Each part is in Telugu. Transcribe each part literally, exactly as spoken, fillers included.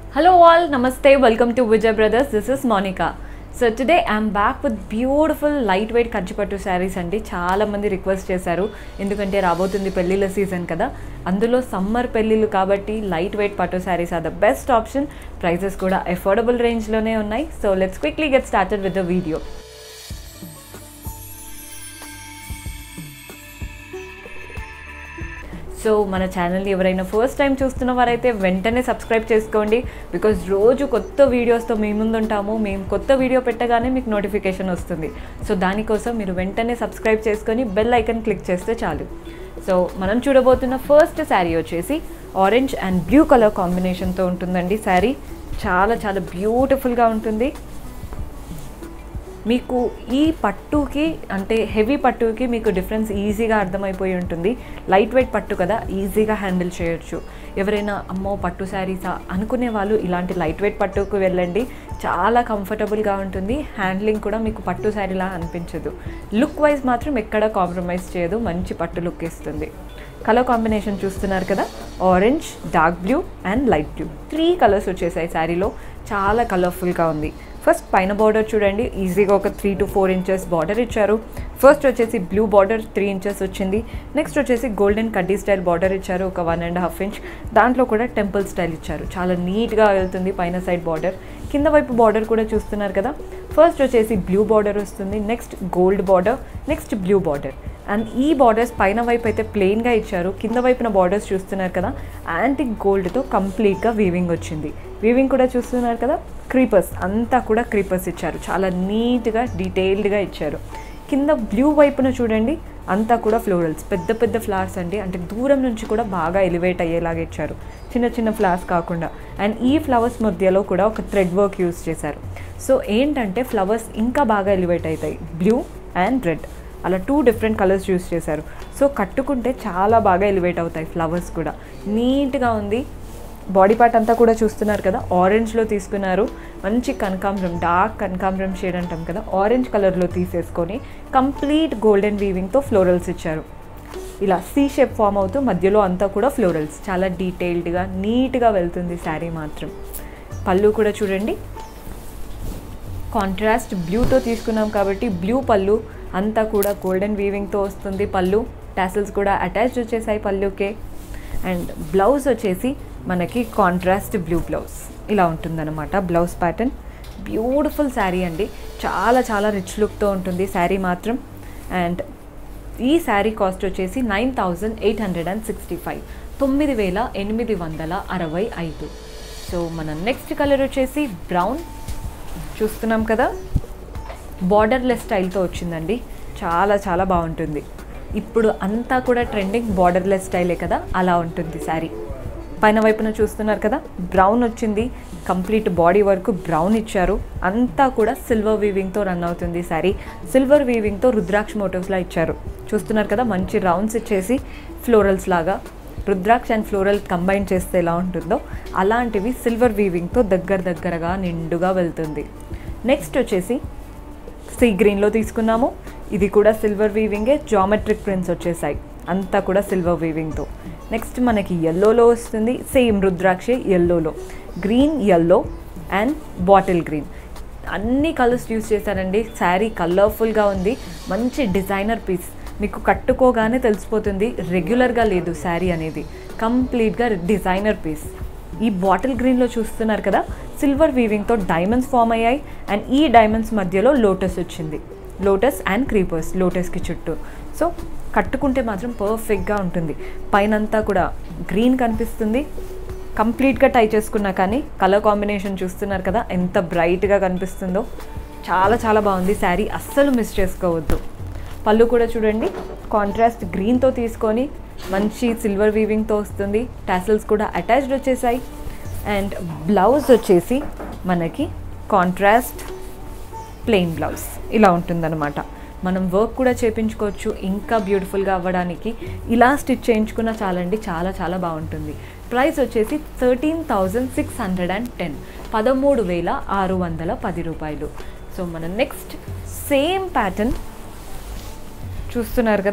Hello all, namaste, welcome to Vijay Brothers. This is Monica. So today I'm back with beautiful lightweight Kanchipattu sarees అండి. చాలా మంది రిక్వెస్ట్ చేశారు ఎందుకంటే రాబోతుంది పెళ్ళిళ్ళ సీజన్ కదా, అందులో సమ్మర్ పెళ్ళిళ్ళు కాబట్టి లైట్ వెయిట్ పట్టు sarees are the best option. Prices కూడా అఫోర్డబుల్ రేంజ్ లోనే ఉన్నాయి. So let's quickly get started with the video. So మన ఛానల్ని ఎవరైనా ఫస్ట్ టైం చూస్తున్న వారైతే వెంటనే సబ్స్క్రైబ్ చేసుకోండి, బికాజ్ రోజు కొత్త వీడియోస్తో మీ ముందు ఉంటాము. మేము కొత్త వీడియో పెట్టగానే మీకు నోటిఫికేషన్ వస్తుంది. సో దానికోసం మీరు వెంటనే సబ్స్క్రైబ్ చేసుకొని బెల్ ఐకన్ క్లిక్ చేస్తే చాలు. సో మనం చూడబోతున్న ఫస్ట్ శారీ వచ్చేసి ఆరెంజ్ అండ్ బ్లూ కలర్ కాంబినేషన్తో ఉంటుందండి. శారీ చాలా చాలా బ్యూటిఫుల్గా ఉంటుంది. మీకు ఈ పట్టుకి అంటే హెవీ పట్టుకి మీకు డిఫరెన్స్ ఈజీగా అర్థమైపోయి ఉంటుంది. లైట్ వెయిట్ పట్టు కదా, ఈజీగా హ్యాండిల్ చేయొచ్చు. ఎవరైనా అమ్మో పట్టు శారీసా అనుకునే వాళ్ళు ఇలాంటి లైట్ వెయిట్ పట్టుకు వెళ్ళండి. చాలా కంఫర్టబుల్గా ఉంటుంది. హ్యాండ్లింగ్ కూడా మీకు పట్టు శారీలా అనిపించదు. లుక్ వైజ్ మాత్రం ఎక్కడ కాంప్రమైజ్ చేయదు, మంచి పట్టు లుక్ ఇస్తుంది. కలర్ కాంబినేషన్ చూస్తున్నారు కదా, orange, dark blue and light blue, three colours వచ్చేసాయి శారీలో. చాలా కలర్ఫుల్గా ఉంది. ఫస్ట్ పైన బార్డర్ చూడండి, ఈజీగా ఒక three to four inches border ఇచ్చారు. ఫస్ట్ వచ్చేసి బ్లూ బార్డర్ త్రీ ఇంచెస్ వచ్చింది. నెక్స్ట్ వచ్చేసి గోల్డెన్ కడ్డీ స్టైల్ బార్డర్ ఇచ్చారు, ఒక వన్ అండ్ హాఫ్ ఇంచ్. దాంట్లో కూడా టెంపుల్ స్టైల్ ఇచ్చారు. చాలా నీట్గా వెళ్తుంది పైన సైడ్ బార్డర్. కింద వైపు బార్డర్ కూడా చూస్తున్నారు కదా, ఫస్ట్ వచ్చేసి బ్లూ బార్డర్ వస్తుంది, next gold border, next blue border. And ఈ బార్డర్స్ పైన వైపు అయితే ప్లెయిన్గా ఇచ్చారు. కింద వైపున బార్డర్స్ చూస్తున్నారు కదా, యాంటిక్ గోల్డ్తో కంప్లీట్గా వీవింగ్ వచ్చింది. వీవింగ్ కూడా చూస్తున్నారు కదా, క్రీపర్స్ అంతా కూడా క్రీపర్స్ ఇచ్చారు. చాలా నీట్గా డీటెయిల్డ్గా ఇచ్చారు. కింద బ్లూ వైపున చూడండి, అంతా కూడా ఫ్లోరల్స్, పెద్ద పెద్ద ఫ్లవర్స్ అండి. అంటే దూరం నుంచి కూడా బాగా ఎలివేట్ అయ్యేలాగా ఇచ్చారు, చిన్న చిన్న ఫ్లవర్స్ కాకుండా. అండ్ ఈ ఫ్లవర్స్ మధ్యలో కూడా ఒక థ్రెడ్ వర్క్ యూస్ చేశారు. సో ఏంటంటే ఫ్లవర్స్ ఇంకా బాగా ఎలివేట్ అవుతాయి. బ్లూ అండ్ రెడ్ అలా టూ డిఫరెంట్ కలర్స్ యూస్ చేశారు. సో కట్టుకుంటే చాలా బాగా ఎలివేట్ అవుతాయి ఫ్లవర్స్ కూడా. నీట్గా ఉంది. బాడీ పార్ట్ అంతా కూడా చూస్తున్నారు కదా, ఆరెంజ్లో తీసుకున్నారు. మంచి కనకాంబరం, డార్క్ కనకాంబరం షేడ్ అంటాం కదా, ఆరెంజ్ కలర్లో తీసేసుకొని కంప్లీట్ గోల్డెన్ వీవింగ్తో ఫ్లోరల్స్ ఇచ్చారు. ఇలా సి షేప్ ఫామ్ అవుతూ మధ్యలో అంతా కూడా ఫ్లోరల్స్. చాలా డీటెయిల్డ్గా నీట్గా వెళ్తుంది శారీ మాత్రం. పళ్ళు కూడా చూడండి, కాంట్రాస్ట్ బ్లూతో తీసుకున్నాం కాబట్టి బ్లూ పళ్ళు అంతా కూడా గోల్డెన్ వీవింగ్తో వస్తుంది. పళ్ళు టాసిల్స్ కూడా అటాచ్డ్ వచ్చేసాయి పళ్ళుకే. అండ్ బ్లౌజ్ వచ్చేసి మనకి కాంట్రాస్ట్ బ్లూ బ్లౌజ్ ఇలా ఉంటుందన్నమాట. బ్లౌజ్ ప్యాటర్న్ బ్యూటిఫుల్ శారీ అండి. చాలా చాలా రిచ్ లుక్తో ఉంటుంది శారీ మాత్రం. అండ్ ఈ శారీ కాస్ట్ వచ్చేసి nine thousand eight hundred and sixty five తొమ్మిది వేల ఎనిమిది వందల అరవై ఐదు. సో మన నెక్స్ట్ కలర్ వచ్చేసి బ్రౌన్ చూస్తున్నాం కదా, బార్డర్లెస్ స్టైల్తో వచ్చిందండి. చాలా చాలా బాగుంటుంది. ఇప్పుడు అంతా కూడా ట్రెండింగ్ బార్డర్లెస్ స్టైలే కదా, అలా ఉంటుంది శారీ. పైన వైపున చూస్తున్నారు కదా, బ్రౌన్ వచ్చింది. కంప్లీట్ బాడీ వరకు బ్రౌన్ ఇచ్చారు. అంతా కూడా సిల్వర్ వీవింగ్తో రన్ అవుతుంది శారీ. సిల్వర్ వీవింగ్తో రుద్రాక్ష మోటివ్స్లా ఇచ్చారు. చూస్తున్నారు కదా, మంచి రౌండ్స్ ఇచ్చేసి ఫ్లోరల్స్ లాగా. రుద్రాక్ష అండ్ ఫ్లోరల్ కంబైన్ చేస్తే ఎలా ఉంటుందో అలాంటివి సిల్వర్ వీవింగ్తో దగ్గర దగ్గరగా నిండుగా వెళ్తుంది. నెక్స్ట్ వచ్చేసి సీ గ్రీన్లో తీసుకున్నాము. ఇది కూడా సిల్వర్ వీవింగే, జామెట్రిక్ ప్రింట్స్ వచ్చేసాయి. అంతా కూడా సిల్వర్ వీవింగ్తో. నెక్స్ట్ మనకి ఎల్లోలో వస్తుంది, సేమ్ రుద్రాక్ష ఎల్లోలో. Green, yellow and bottle green, అన్ని కలర్స్ యూస్ చేశారండి. శారీ కలర్ఫుల్గా ఉంది. మంచి డిజైనర్ పీస్, మీకు కట్టుకోగానే తెలిసిపోతుంది రెగ్యులర్గా లేదు శారీ అనేది. కంప్లీట్గా డిజైనర్ పీస్. ఈ బాటిల్ గ్రీన్లో చూస్తున్నారు కదా, సిల్వర్ వీవింగ్తో డైమండ్స్ ఫామ్ అయ్యాయి. అండ్ ఈ డైమండ్స్ మధ్యలో లోటస్ వచ్చింది. లోటస్ అండ్ క్రీపర్స్ లోటస్కి చుట్టూ. సో కట్టుకుంటే మాత్రం పర్ఫెక్ట్గా ఉంటుంది. పైనంతా కూడా గ్రీన్ కనిపిస్తుంది. కంప్లీట్గా టై చేసుకున్నా కానీ కలర్ కాంబినేషన్ చూస్తున్నారు కదా, ఎంత బ్రైట్గా కనిపిస్తుందో. చాలా చాలా బాగుంది శారీ, అస్సలు మిస్ చేసుకోవద్దు. పళ్ళు కూడా చూడండి, కాంట్రాస్ట్ గ్రీన్తో తీసుకొని మంచి సిల్వర్ వీవింగ్తో వస్తుంది. టాసిల్స్ కూడా అటాచ్డ్ వచ్చేసాయి. అండ్ బ్లౌజ్ వచ్చేసి మనకి కాంట్రాస్ట్ ప్లెయిన్ బ్లౌజ్ ఇలా ఉంటుందన్నమాట. మనం వర్క్ కూడా చేయించుకోవచ్చు ఇంకా బ్యూటిఫుల్గా అవ్వడానికి. ఇలా స్టిచ్ చేయించుకున్నా చాలండి, చాలా చాలా బాగుంటుంది. ప్రైస్ వచ్చేసి thirteen thousand six hundred and ten పదమూడు వేల ఆరు వందల పది రూపాయలు. సో మన నెక్స్ట్ సేమ్ ప్యాటర్న్ చూస్తున్నారు కదా,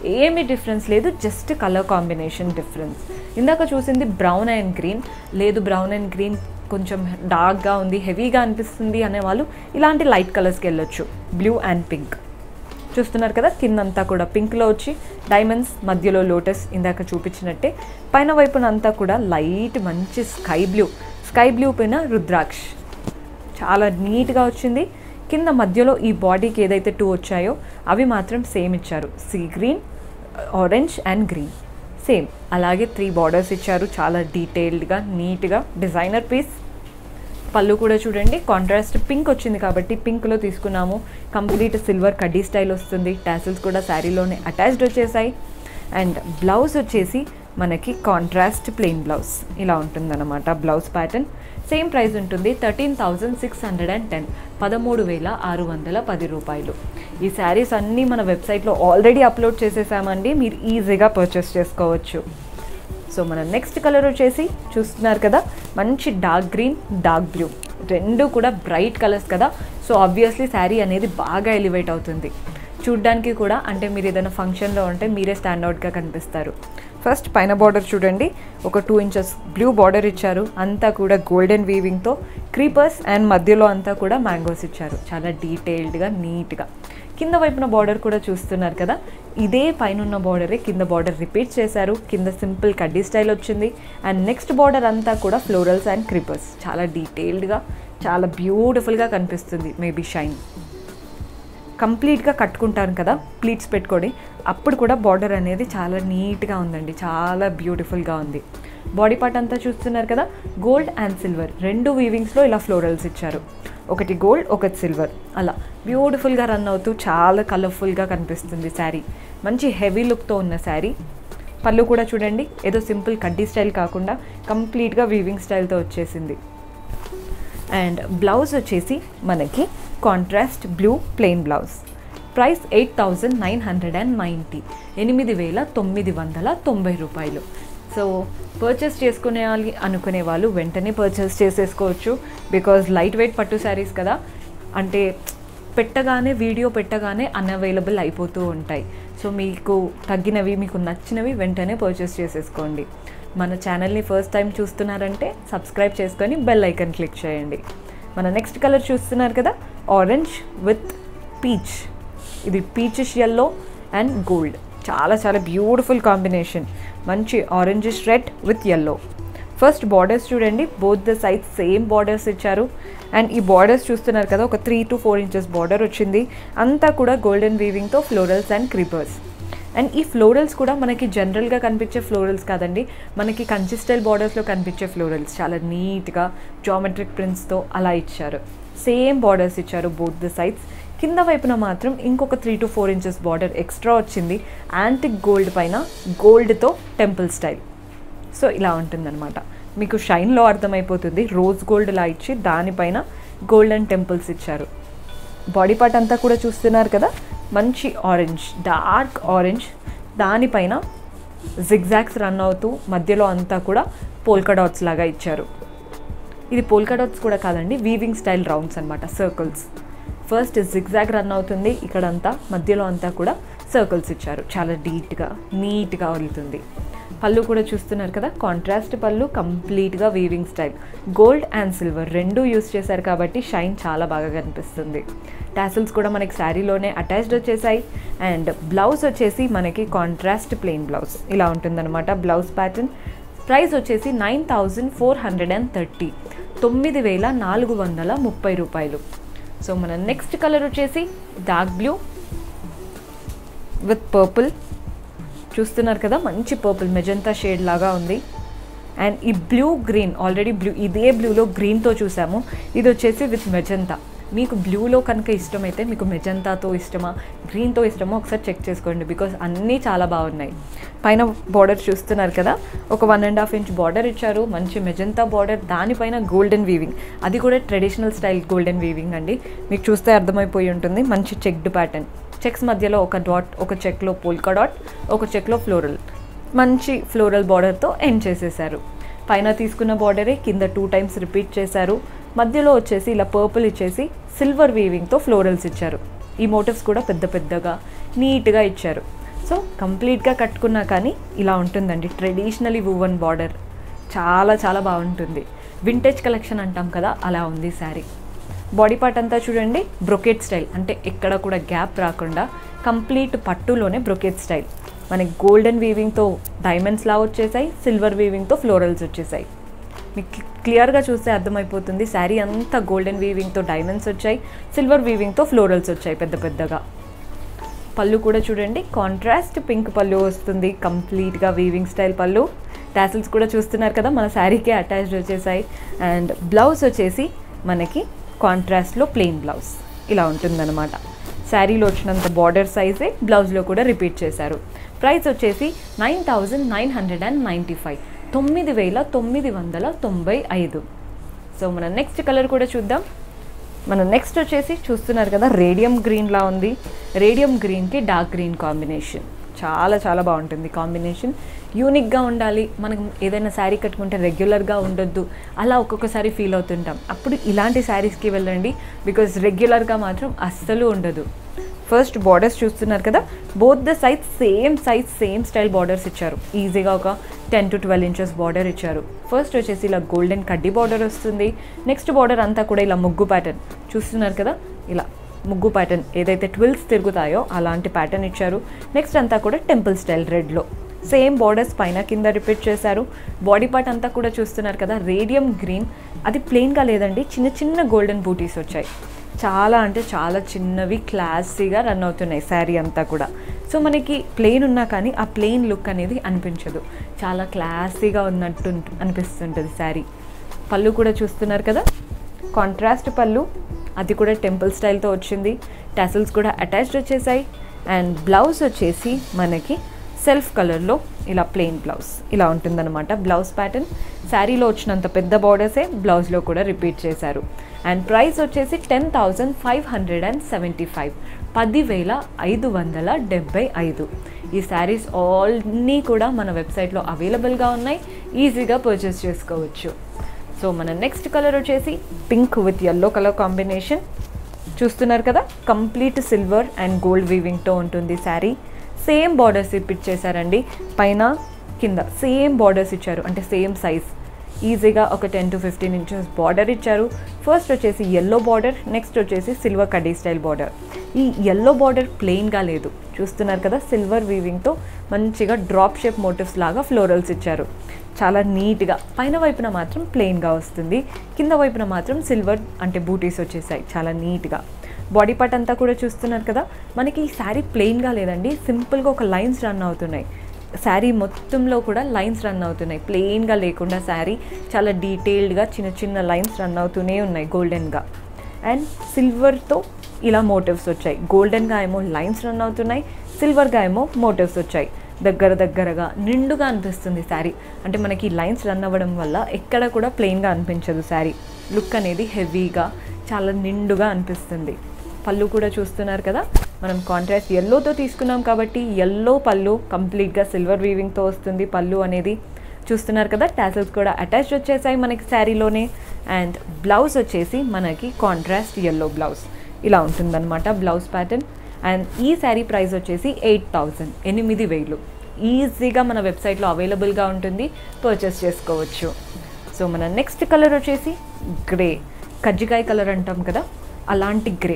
ఏమీ డిఫరెన్స్ లేదు, జస్ట్ కలర్ కాంబినేషన్ డిఫరెన్స్. ఇందాక చూసింది బ్రౌన్ అండ్ గ్రీన్, లేదు బ్రౌన్ అండ్ గ్రీన్ కొంచెం డార్క్గా ఉంది, హెవీగా అనిపిస్తుంది అనేవాళ్ళు ఇలాంటి లైట్ కలర్స్కి వెళ్ళొచ్చు. బ్లూ అండ్ పింక్ చూస్తున్నారు కదా, కిందంతా కూడా పింక్లో వచ్చి డైమండ్స్, మధ్యలో లోటస్ ఇందాక చూపించినట్టే. పైన వైపున అంతా కూడా లైట్ మంచి స్కై బ్లూ, స్కై బ్లూ పైన రుద్రాక్ష చాలా నీట్గా వచ్చింది. కింద మధ్యలో ఈ బాడీకి ఏదైతే టూ వచ్చాయో అవి మాత్రం సేమ్ ఇచ్చారు, sea green, orange and green same. అలాగే త్రీ బార్డర్స్ ఇచ్చారు, చాలా డీటెయిల్డ్గా నీట్గా డిజైనర్ పీస్. పళ్ళు కూడా చూడండి కాంట్రాస్ట్ పింక్ వచ్చింది కాబట్టి పింక్లో తీసుకున్నాము. కంప్లీట్ సిల్వర్ కడ్డీ స్టైల్ వస్తుంది, టాసిల్స్ కూడా శారీలోనే అటాచ్డ్ వచ్చేసాయి. అండ్ బ్లౌజ్ వచ్చేసి మనకి కాంట్రాస్ట్ ప్లెయిన్ బ్లౌజ్ ఇలా ఉంటుందన్నమాట. బ్లౌజ్ ప్యాటర్న్ సేమ్ ప్రైస్ ఉంటుంది, thirteen thousand six hundred and ten పదమూడు వేల ఆరు వందల పది రూపాయలు. ఈ శారీస్ అన్నీ మన వెబ్సైట్లో ఆల్రెడీ అప్లోడ్ చేసేసామండి, మీరు ఈజీగా పర్చేస్ చేసుకోవచ్చు. సో మన నెక్స్ట్ కలర్ వచ్చేసి చూస్తున్నారు కదా, మంచి డార్క్ గ్రీన్, డార్క్ బ్లూ, రెండు కూడా బ్రైట్ కలర్స్ కదా. సో ఆబ్వియస్లీ శారీ అనేది బాగా ఎలివేట్ అవుతుంది చూడ్డానికి కూడా. అంటే మీరు ఏదైనా ఫంక్షన్లో ఉంటే మీరే స్టాండ్అవుట్గా కనిపిస్తారు. ఫస్ట్ పైన బార్డర్ చూడండి, ఒక టూ ఇంచెస్ బ్లూ బార్డర్ ఇచ్చారు, అంతా కూడా గోల్డెన్ వీవింగ్తో క్రీపర్స్ అండ్ మధ్యలో అంతా కూడా మ్యాంగోస్ ఇచ్చారు, చాలా డీటెయిల్డ్గా నీట్గా. కింద వైపున బార్డర్ కూడా చూస్తున్నారు కదా, ఇదే పైన బార్డరే కింద బార్డర్ రిపీట్ చేశారు. కింద సింపుల్ కడ్డీ స్టైల్ వచ్చింది. అండ్ నెక్స్ట్ బార్డర్ అంతా కూడా ఫ్లోరల్స్ అండ్ క్రీపర్స్, చాలా డీటెయిల్డ్గా చాలా బ్యూటిఫుల్గా కనిపిస్తుంది. మేబీ షైన్ కంప్లీట్గా కట్టుకుంటాను కదా ప్లీట్స్ పెట్టుకొని, అప్పుడు కూడా బార్డర్ అనేది చాలా నీట్గా ఉందండి, చాలా బ్యూటిఫుల్గా ఉంది. బాడీ పార్ట్ అంతా చూస్తున్నారు కదా, గోల్డ్ అండ్ సిల్వర్ రెండు వీవింగ్స్లో ఇలా ఫ్లోరల్స్ ఇచ్చారు, ఒకటి గోల్డ్ ఒకటి సిల్వర్, అలా బ్యూటిఫుల్గా రన్ అవుతూ చాలా కలర్ఫుల్గా కనిపిస్తుంది శారీ. మంచి హెవీ లుక్తో ఉన్న శారీ. పళ్ళు కూడా చూడండి, ఏదో సింపుల్ కడ్డీ స్టైల్ కాకుండా కంప్లీట్గా వీవింగ్ స్టైల్తో వచ్చేసింది. అండ్ బ్లౌజ్ వచ్చేసి మనకి contrast blue plain blouse. Price eight thousand nine hundred and ninety ఎనిమిది వేల తొమ్మిది వందల తొంభై రూపాయలు. సో పర్చేస్ చేసుకునే వాళ్ళు అనుకునే వాళ్ళు వెంటనే పర్చేస్ చేసేసుకోవచ్చు, బికాజ్ లైట్ వెయిట్ పట్టు శారీస్ కదా, అంటే పెట్టగానే వీడియో పెట్టగానే అన్అవైలబుల్ అయిపోతూ ఉంటాయి. సో మీకు తగ్గినవి మీకు నచ్చినవి వెంటనే పర్చేస్ చేసేసుకోండి. మన ఛానల్ని ఫస్ట్ టైం చూస్తున్నారంటే సబ్స్క్రైబ్ చేసుకొని బెల్ ఐకాన్ క్లిక్ చేయండి. మన నెక్స్ట్ కలర్ చూస్తున్నారు కదా, ఆరెంజ్ విత్ పీచ్. ఇది పీచిష్ ఎల్లో అండ్ గోల్డ్, చాలా చాలా బ్యూటిఫుల్ కాంబినేషన్. మంచి orangish red with yellow. First borders చూడండి, both the sides same borders ఇచ్చారు. అండ్ ఈ బార్డర్స్ చూస్తున్నారు కదా, ఒక three to four inches border వచ్చింది, అంతా కూడా గోల్డెన్ వీవింగ్తో ఫ్లోరల్స్ అండ్ క్రీపర్స్. అండ్ ఈ ఫ్లోరల్స్ కూడా మనకి జనరల్గా కనిపించే ఫ్లోరల్స్ కాదండి, మనకి కంచి స్టైల్ బార్డర్స్లో కనిపించే ఫ్లోరల్స్, చాలా నీట్గా జామెట్రిక్ ప్రింట్స్తో అలా ఇచ్చారు. సేమ్ బార్డర్స్ ఇచ్చారు బోత్ ద సైడ్స్. కింద వైపున మాత్రం ఇంకొక three to four inches border extra వచ్చింది, యాంటిక్ గోల్డ్ పైన గోల్డ్తో టెంపుల్ స్టైల్. సో ఇలా ఉంటుందన్నమాట, మీకు షైన్లో అర్థమైపోతుంది. రోజ్ గోల్డ్ లా ఇచ్చి దానిపైన గోల్డెన్ టెంపుల్స్ ఇచ్చారు. బాడీ పార్ట్ అంతా కూడా చూస్తున్నారు కదా, మంచి ఆరెంజ్, డార్క్ ఆరెంజ్, దానిపైన జిగ్జాగ్స్ రన్ అవుతూ మధ్యలో అంతా కూడా పోల్కా డాట్స్ లాగా ఇచ్చారు. ఇది పోల్కా డాట్స్ కూడా కాదండి, వీవింగ్ స్టైల్ రౌండ్స్ అనమాట, సర్కిల్స్. ఫస్ట్ జిగ్జాగ్ రన్ అవుతుంది, ఇక్కడంతా మధ్యలో అంతా కూడా సర్కిల్స్ ఇచ్చారు, చాలా డీట్గా నీట్గా వెళ్తుంది. పళ్ళు కూడా చూస్తున్నారు కదా, కాంట్రాస్ట్ పళ్ళు, కంప్లీట్గా weaving style. Gold and silver రెండు యూస్ చేశారు కాబట్టి షైన్ చాలా బాగా కనిపిస్తుంది. టాసిల్స్ కూడా మనకి శారీలోనే అటాచ్డ్ వచ్చేసాయి. అండ్ బ్లౌజ్ వచ్చేసి మనకి కాంట్రాస్ట్ ప్లెయిన్ బ్లౌజ్ ఇలా ఉంటుందన్నమాట. Blouse pattern. ప్రైస్ వచ్చేసి nine thousand four hundred and thirty తొమ్మిది వేల నాలుగు వందల ముప్పై రూపాయలు. సో మన నెక్స్ట్ కలర్ వచ్చేసి డార్క్ బ్లూ విత్ పర్పుల్. చూస్తున్నారు కదా, మంచి పర్పుల్ మెజంతా షేడ్ లాగా ఉంది. అండ్ ఈ బ్లూ గ్రీన్, ఆల్రెడీ బ్లూ ఇదే బ్లూలో గ్రీన్తో చూసాము, ఇది వచ్చేసి విత్ మెజంతా. మీకు బ్లూలో కనుక ఇష్టమైతే మీకు మెజంతాతో ఇష్టమా గ్రీన్తో ఇష్టమా ఒకసారి చెక్ చేసుకోండి, బికాజ్ అన్నీ చాలా బాగున్నాయి. పైన బార్డర్ చూస్తున్నారు కదా, ఒక one and half inch border ఇచ్చారు, మంచి మెజంతా బార్డర్, దానిపైన గోల్డెన్ వీవింగ్, అది కూడా ట్రెడిషనల్ స్టైల్ గోల్డెన్ వీవింగ్ అండి, మీకు చూస్తే అర్థమైపోయి ఉంటుంది. మంచి చెక్డ్ ప్యాటర్న్, చెక్స్ మధ్యలో ఒక డాట్, ఒక చెక్లో పోల్కా డాట్, ఒక చెక్లో ఫ్లోరల్, మంచి ఫ్లోరల్ బార్డర్తో ఎండ్ చేసేసారు. పైన తీసుకున్న బార్డరే కింద టూ టైమ్స్ రిపీట్ చేశారు. మధ్యలో వచ్చేసి ఇలా పర్పుల్ ఇచ్చేసి సిల్వర్ వీవింగ్తో ఫ్లోరల్స్ ఇచ్చారు. ఈ మోటివ్స్ కూడా పెద్ద పెద్దగా నీట్గా ఇచ్చారు. సో కంప్లీట్గా కట్టుకున్నా కానీ ఇలా ఉంటుందండి ట్రెడిషనలీ వూవన్ బార్డర్. చాలా చాలా బాగుంటుంది. వింటేజ్ కలెక్షన్ అంటాం కదా, అలా ఉంది శారీ. బాడీ పార్ట్ అంతా చూడండి బ్రొకెట్ స్టైల్, అంటే ఎక్కడ కూడా గ్యాప్ రాకుండా కంప్లీట్ పట్టులోనే బ్రొకెట్ స్టైల్. మనకి గోల్డెన్ వీవింగ్తో డైమండ్స్లా వచ్చేసాయి, సిల్వర్ వీవింగ్తో ఫ్లోరల్స్ వచ్చేసాయి. మీకు క్లియర్గా చూస్తే అర్థమైపోతుంది. శారీ అంతా గోల్డెన్ వీవింగ్తో డైమండ్స్ వచ్చాయి, సిల్వర్ వీవింగ్తో ఫ్లోరల్స్ వచ్చాయి పెద్ద పెద్దగా. పళ్ళు కూడా చూడండి కాంట్రాస్ట్ పింక్ పళ్ళు వస్తుంది, కంప్లీట్గా వీవింగ్ స్టైల్ పళ్ళు. టాసిల్స్ కూడా చూస్తున్నారు కదా మన శారీకే అటాచ్డ్ వచ్చేసాయి. అండ్ బ్లౌజ్ వచ్చేసి మనకి కాంట్రాస్ట్లో ప్లెయిన్ బ్లౌజ్ ఇలా ఉంటుందన్నమాట. శారీలో వచ్చినంత బార్డర్ సైజే బ్లౌజ్లో కూడా రిపీట్ చేశారు. ప్రైస్ వచ్చేసి nine thousand nine hundred and ninety five తొమ్మిది వేల తొమ్మిది వందల తొంభై ఐదు. సో మన నెక్స్ట్ కలర్ కూడా చూద్దాం. మన నెక్స్ట్ వచ్చేసి చూస్తున్నారు కదా రేడియం గ్రీన్లా ఉంది. రేడియం గ్రీన్కి డార్క్ గ్రీన్ కాంబినేషన్ చాలా చాలా బాగుంటుంది కాంబినేషన్. యూనిక్గా ఉండాలి, మనకు ఏదైనా శారీ కట్టుకుంటే రెగ్యులర్గా ఉండొద్దు అలా ఒక్కొక్కసారి ఫీల్ అవుతుంటాం. అప్పుడు ఇలాంటి శారీస్కి వెళ్ళండి, బికాజ్ రెగ్యులర్గా మాత్రం అస్సలు ఉండదు. ఫస్ట్ బార్డర్స్ చూస్తున్నారు కదా, both the size same size same style borders ఇచ్చారు. ఈజీగా ఒక ten to twelve inches border ఇచ్చారు. ఫస్ట్ వచ్చేసి ఇలా గోల్డెన్ కడ్డీ బార్డర్ వస్తుంది. నెక్స్ట్ బార్డర్ అంతా కూడా ఇలా ముగ్గు ప్యాటర్న్ చూస్తున్నారు కదా, ఇలా ముగ్గు ప్యాటర్న్ ఏదైతే ట్విల్స్ తిరుగుతాయో అలాంటి ప్యాటర్న్ ఇచ్చారు. నెక్స్ట్ అంతా కూడా టెంపుల్ స్టైల్ రెడ్లో సేమ్ బార్డర్స్ పైన కింద రిపీట్ చేశారు. బాడీ పార్ట్ అంతా కూడా చూస్తున్నారు కదా రేడియం గ్రీన్, అది ప్లెయిన్గా లేదండి, చిన్న చిన్న గోల్డెన్ బూటీస్ వచ్చాయి. చాలా అంటే చాలా చిన్నవి, క్లాసీగా రన్ అవుతున్నాయి శారీ అంతా కూడా. సో మనకి ప్లెయిన్ ఉన్నా కానీ ఆ ప్లెయిన్ లుక్ అనేది అనిపించదు, చాలా క్లాసీగా ఉన్నట్టు అనిపిస్తుంటుంది శారీ. పళ్ళు కూడా చూస్తున్నారు కదా కాంట్రాస్ట్ పళ్ళు, అది కూడా టెంపుల్ స్టైల్తో వచ్చింది. టాసిల్స్ కూడా అటాచ్డ్ వచ్చేసాయి. అండ్ బ్లౌజ్ వచ్చేసి మనకి సెల్ఫ్ కలర్లో ఇలా ప్లెయిన్ బ్లౌజ్ ఇలా ఉంటుందన్నమాట బ్లౌజ్ ప్యాటర్న్. శారీలో వచ్చినంత పెద్ద బార్డర్సే బ్లౌజ్లో కూడా రిపీట్ చేశారు. అండ్ ప్రైస్ వచ్చేసి ten thousand five hundred and seventy five పదివేల ఐదు వందల డెబ్బై ఐదు. ఈ శారీస్ ఆల్ని కూడా మన వెబ్సైట్లో అవైలబుల్గా ఉన్నాయి, ఈజీగా పర్చేస్ చేసుకోవచ్చు. సో మన నెక్స్ట్ కలర్ వచ్చేసి pink with yellow colour combination చూస్తున్నారు కదా, కంప్లీట్ సిల్వర్ అండ్ గోల్డ్ వీవింగ్తో ఉంటుంది శారీ. సేమ్ బార్డర్స్ రిపీట్ చేశారండి, పైన కింద సేమ్ బార్డర్స్ ఇచ్చారు, అంటే సేమ్ సైజ్. ఈజీగా ఒక ten to fifteen inches border ఇచ్చారు. ఫస్ట్ వచ్చేసి ఎల్లో బార్డర్, నెక్స్ట్ వచ్చేసి సిల్వర్ కడ్డీ స్టైల్ బార్డర్. ఈ ఎల్లో బార్డర్ ప్లెయిన్గా లేదు, చూస్తున్నారు కదా సిల్వర్ వీవింగ్తో మంచిగా డ్రాప్ షేప్ మోటివ్స్ లాగా ఫ్లోరల్స్ ఇచ్చారు. చాలా నీట్గా పైన వైపున మాత్రం ప్లెయిన్గా వస్తుంది, కింద వైపున మాత్రం సిల్వర్ అంటే బూటీస్ వచ్చేసాయి చాలా నీట్గా. బాడీ పార్ట్ అంతా కూడా చూస్తున్నారు కదా, మనకి ఈ శారీ ప్లెయిన్గా లేదండి, సింపుల్గా ఒక లైన్స్ రన్ అవుతున్నాయి. శారీ మొత్తంలో కూడా లైన్స్ రన్ అవుతున్నాయి, ప్లెయిన్గా లేకుండా శారీ చాలా డీటెయిల్డ్గా చిన్న చిన్న లైన్స్ రన్ అవుతూనే ఉన్నాయి గోల్డెన్గా. అండ్ సిల్వర్తో ఇలా మోటివ్స్ వచ్చాయి, గోల్డెన్గా ఏమో లైన్స్ రన్ అవుతున్నాయి, సిల్వర్గా ఏమో మోటివ్స్ వచ్చాయి. దగ్గర దగ్గరగా నిండుగా అనిపిస్తుంది శారీ, అంటే మనకి లైన్స్ రన్ అవ్వడం వల్ల ఎక్కడ కూడా ప్లెయిన్గా అనిపించదు శారీ. లుక్ అనేది హెవీగా చాలా నిండుగా అనిపిస్తుంది. పళ్ళు కూడా చూస్తున్నారు కదా, మనం కాంట్రాస్ట్ ఎల్లోతో తీసుకున్నాం కాబట్టి ఎల్లో పళ్ళు కంప్లీట్గా సిల్వర్ వీవింగ్తో వస్తుంది పళ్ళు అనేది. చూస్తున్నారు కదా టాసిల్స్ కూడా అటాచ్డ్ వచ్చేసాయి మనకి శారీలోనే. అండ్ బ్లౌజ్ వచ్చేసి మనకి కాంట్రాస్ట్ ఎల్లో బ్లౌజ్ ఇలా ఉంటుందన్నమాట బ్లౌజ్ ప్యాటర్న్. అండ్ ఈ శారీ ప్రైస్ వచ్చేసి ఎయిట్ థౌజండ్ ఎనిమిది వేలు ఈజీగా మన వెబ్సైట్లో అవైలబుల్గా ఉంటుంది, పర్చేస్ చేసుకోవచ్చు. సో మన నెక్స్ట్ కలర్ వచ్చేసి గ్రే, కజ్జికాయ కలర్ అంటాం కదా అలాంటి గ్రే,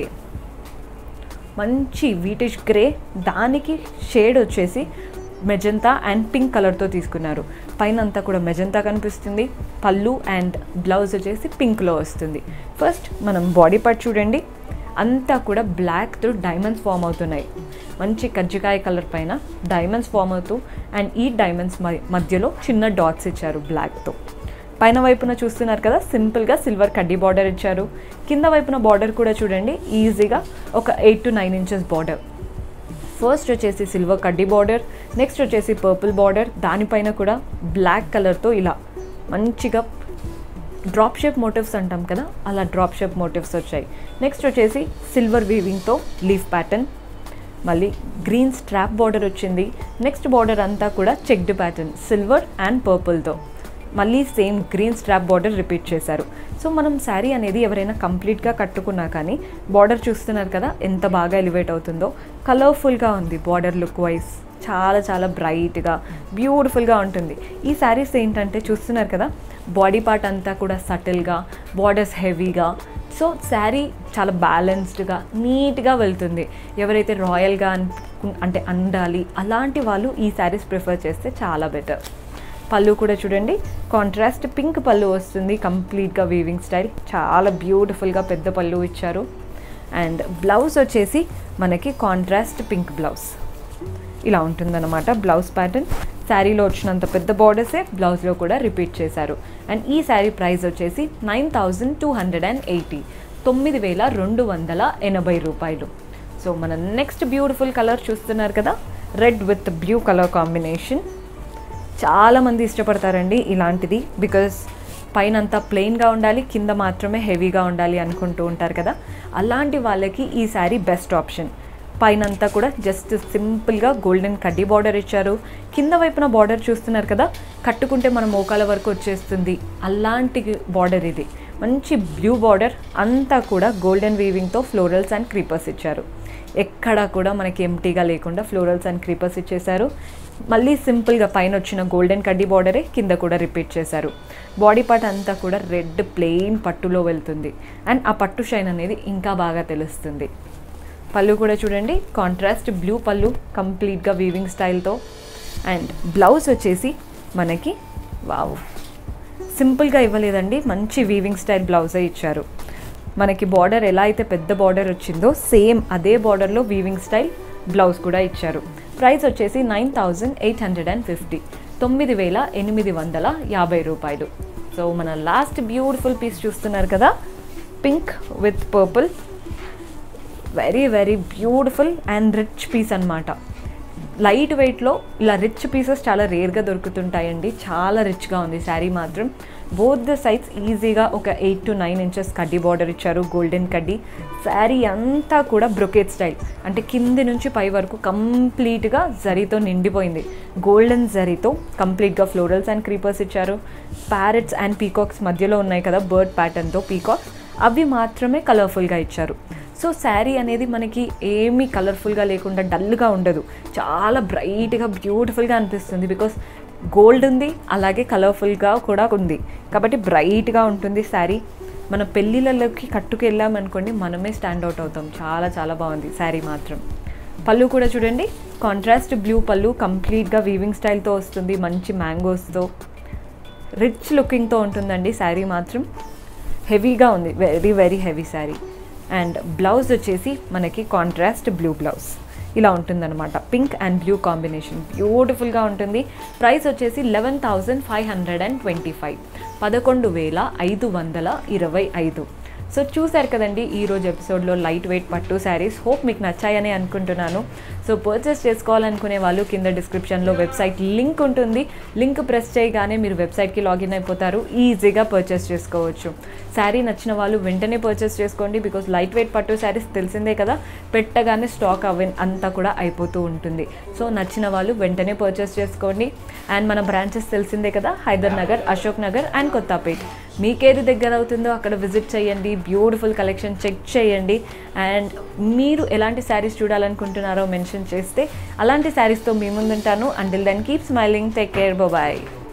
మంచి వీటిష్ గ్రే, దానికి షేడ్ వచ్చేసి మెజంతా అండ్ పింక్ కలర్తో తీసుకున్నారు. పైన అంతా కూడా మెజంతా కనిపిస్తుంది, పళ్ళు అండ్ బ్లౌజ్ వచ్చేసి పింక్లో వస్తుంది. ఫస్ట్ మనం బాడీ పార్ట్ చూడండి, అంతా కూడా బ్లాక్తో డైమండ్స్ ఫామ్ అవుతున్నాయి. మంచి కజ్జికాయ కలర్ పైన డైమండ్స్ ఫామ్ అవుతూ అండ్ ఈ డైమండ్స్ మధ్యలో చిన్న డాట్స్ ఇచ్చారు బ్లాక్తో. పైన వైపున చూస్తున్నారు కదా సింపుల్గా సిల్వర్ కడ్డీ బార్డర్ ఇచ్చారు. కింద వైపున బార్డర్ కూడా చూడండి, ఈజీగా ఒక eight to nine inches border. First వచ్చేసి సిల్వర్ కడ్డీ బార్డర్, నెక్స్ట్ వచ్చేసి పర్పుల్ బార్డర్, దానిపైన కూడా బ్లాక్ కలర్తో ఇలా మంచిగా డ్రాప్ షేప్ మోటివ్స్ అంటాం కదా అలా డ్రాప్ షేప్ మోటివ్స్ వచ్చాయి. నెక్స్ట్ వచ్చేసి సిల్వర్ వీవింగ్తో లీఫ్ ప్యాటర్న్, మళ్ళీ గ్రీన్ స్ట్రాప్ బార్డర్ వచ్చింది. నెక్స్ట్ బార్డర్ అంతా కూడా చెక్డ్ ప్యాటర్న్ సిల్వర్ అండ్ పర్పుల్తో మళ్ళీ same green strap border repeat చేశారు. సో మనం శారీ అనేది ఎవరైనా కంప్లీట్గా కట్టుకున్నా కానీ బార్డర్ చూస్తున్నారు కదా ఎంత బాగా ఎలివేట్ అవుతుందో. కలర్ఫుల్గా ఉంది బార్డర్ లుక్ వైజ్, చాలా చాలా బ్రైట్గా బ్యూటిఫుల్గా ఉంటుంది. ఈ శారీస్ ఏంటంటే చూస్తున్నారు కదా బాడీ పార్ట్ అంతా కూడా సటిల్గా, బార్డర్స్ హెవీగా. సో శారీ చాలా బ్యాలెన్స్డ్గా నీట్గా వెళ్తుంది. ఎవరైతే రాయల్గా అంటే అందాలి అలాంటి వాళ్ళు ఈ శారీస్ ప్రిఫర్ చేస్తే చాలా బెటర్. పళ్ళు కూడా చూడండి కాంట్రాస్ట్ పింక్ పళ్ళు వస్తుంది, కంప్లీట్గా వీవింగ్ స్టైల్, చాలా బ్యూటిఫుల్గా పెద్ద పళ్ళు ఇచ్చారు. అండ్ బ్లౌజ్ వచ్చేసి మనకి కాంట్రాస్ట్ పింక్ బ్లౌజ్ ఇలా ఉంటుందన్నమాట. బ్లౌజ్ ప్యాటర్న్ శారీలో వచ్చినంత పెద్ద బార్డర్సే బ్లౌజ్లో కూడా రిపీట్ చేశారు. అండ్ ఈ శారీ ప్రైస్ వచ్చేసి nine thousand two hundred and eighty తొమ్మిది వేల రెండు వందల ఎనభై రూపాయలు. సో మన నెక్స్ట్ బ్యూటిఫుల్ కలర్ చూస్తున్నారు కదా, red with blue colour combination. చాలామంది ఇష్టపడతారండి ఇలాంటిది, బికాజ్ పైన అంతా ప్లెయిన్గా ఉండాలి, కింద మాత్రమే హెవీగా ఉండాలి అనుకుంటూ ఉంటారు కదా. అలాంటి వాళ్ళకి ఈ శారీ బెస్ట్ ఆప్షన్. పైన అంతా కూడా జస్ట్ సింపుల్గా గోల్డెన్ కడ్డీ బార్డర్ ఇచ్చారు. కింద వైపున బార్డర్ చూస్తున్నారు కదా, కట్టుకుంటే మన మోకాల వరకు వచ్చేస్తుంది అలాంటి బార్డర్ ఇది. మంచి బ్లూ బార్డర్, అంతా కూడా గోల్డెన్ వీవింగ్తో ఫ్లోరల్స్ అండ్ క్రీపర్స్ ఇచ్చారు. ఎక్కడా కూడా మనకి ఎంటీగా లేకుండా ఫ్లోరల్స్ అండ్ క్రీపర్స్ ఇచ్చేశారు. మళ్ళీ సింపుల్గా పైన వచ్చిన గోల్డెన్ కడ్డీ బార్డరే కింద కూడా రిపీట్ చేశారు. బాడీ పార్ట్ అంతా కూడా రెడ్ ప్లెయిన్ పట్టులో వెళ్తుంది. అండ్ ఆ పట్టు షైన్ అనేది ఇంకా బాగా తెలుస్తుంది. పళ్ళు కూడా చూడండి కాంట్రాస్ట్ బ్లూ పళ్ళు, కంప్లీట్గా వీవింగ్ స్టైల్తో. అండ్ బ్లౌజ్ వచ్చేసి మనకి వావ్ సింపుల్గా ఇవ్వలేదండి, మంచి వీవింగ్ స్టైల్ బ్లౌజే ఇచ్చారు. మనకి బార్డర్ ఎలా అయితే పెద్ద బార్డర్ వచ్చిందో సేమ్ అదే బార్డర్లో వీవింగ్ స్టైల్ బ్లౌజ్ కూడా ఇచ్చారు. ప్రైస్ వచ్చేసి nine thousand eight hundred and fifty తొమ్మిది వేల ఎనిమిది వందల యాభై రూపాయలు. సో మన లాస్ట్ బ్యూటిఫుల్ పీస్ చూస్తున్నారు కదా, pink with purple, very very beautiful and rich piece అనమాట. లైట్ వెయిట్లో ఇలా రిచ్ పీసెస్ చాలా రేర్గా దొరుకుతుంటాయండి. చాలా రిచ్గా ఉంది శారీ మాత్రం. బోత్ ద సైడ్స్ ఈజీగా ఒక ఎయిట్ టు నైన్ ఇంచెస్ కడ్డీ బార్డర్ ఇచ్చారు, గోల్డెన్ కడ్డీ. శారీ అంతా కూడా బ్రొకేట్ స్టైల్, అంటే కింది నుంచి పై వరకు కంప్లీట్గా జరీతో నిండిపోయింది. గోల్డెన్ జరీతో కంప్లీట్గా ఫ్లోరల్స్ అండ్ క్రీపర్స్ ఇచ్చారు. ప్యారెట్స్ అండ్ పీకాక్స్ మధ్యలో ఉన్నాయి కదా బర్డ్ ప్యాటర్న్తో పీకాక్స్, అవి మాత్రమే కలర్ఫుల్గా ఇచ్చారు. సో శారీ అనేది మనకి ఏమీ కలర్ఫుల్గా లేకుండా డల్గా ఉండదు, చాలా బ్రైట్గా బ్యూటిఫుల్గా అనిపిస్తుంది. బికాస్ గోల్డ్ ఉంది, అలాగే కలర్ఫుల్గా కూడా ఉంది కాబట్టి బ్రైట్గా ఉంటుంది శారీ. మన పెళ్ళిళ్ళలోకి కట్టుకు వెళ్ళామనుకోండి మనమే స్టాండ్ అవుట్ అవుతాం. చాలా చాలా బాగుంది శారీ మాత్రం. పళ్ళు కూడా చూడండి కాంట్రాస్ట్ బ్లూ పళ్ళు, కంప్లీట్గా వీవింగ్ స్టైల్తో వస్తుంది, మంచి మ్యాంగోస్తో రిచ్ లుకింగ్తో ఉంటుందండి శారీ మాత్రం. హెవీగా ఉంది, very very heavy sari. And blouse వచ్చేసి మనకి కాంట్రాస్ట్ బ్లూ బ్లౌజ్ ఇలా ఉంటుందన్నమాట. పింక్ అండ్ బ్లూ కాంబినేషన్ బ్యూటిఫుల్గా ఉంటుంది. ప్రైస్ వచ్చేసి eleven thousand five hundred and twenty five పదకొండు వేల ఐదు వందల ఇరవై ఐదు. సో చూసారు కదండి ఈరోజు ఎపిసోడ్లో లైట్ వెయిట్ పట్టు శారీస్. హోప్ మీకు నచ్చాయని అనుకుంటున్నాను. సో పర్చేస్ చేసుకోవాలనుకునే వాళ్ళు కింద డిస్క్రిప్షన్లో వెబ్సైట్ లింక్ ఉంటుంది. లింక్ ప్రెస్ చేయగానే మీరు వెబ్సైట్కి లాగిన్ అయిపోతారు, ఈజీగా పర్చేస్ చేసుకోవచ్చు. శారీ నచ్చిన వాళ్ళు వెంటనే పర్చేస్ చేసుకోండి, బికాస్ లైట్ వెయిట్ పట్టు శారీస్ తెలిసిందే కదా, పెట్టగానే స్టాక్ అవి అంతా కూడా అయిపోతూ ఉంటుంది. సో నచ్చిన వాళ్ళు వెంటనే పర్చేస్ చేసుకోండి. అండ్ మన బ్రాంచెస్ తెలిసిందే కదా, హైదర్ నగర్, అశోక్ నగర్ అండ్ కొత్తపేట్. మీకేది దగ్గర అవుతుందో అక్కడ విజిట్ చేయండి, బ్యూటిఫుల్ కలెక్షన్ చెక్ చేయండి. అండ్ మీరు ఎలాంటి శారీస్ చూడాలనుకుంటున్నారో మెన్షన్ చేస్తే అలాంటి శారీస్తో మీ ముందుంటాను. Until then keep smiling, take care, bye.